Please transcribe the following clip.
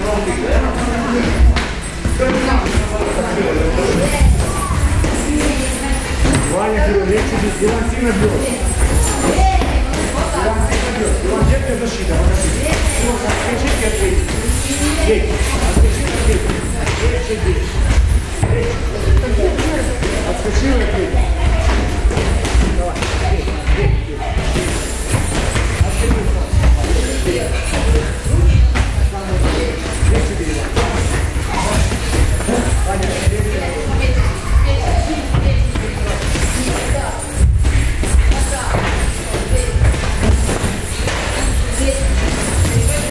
Vania che lo leggi di Filanzina Bio. Filanzina Bio. Filanzina Bio uscita, ma capito? Uno che cerca è 10. 10. 10. 10. 10. 10.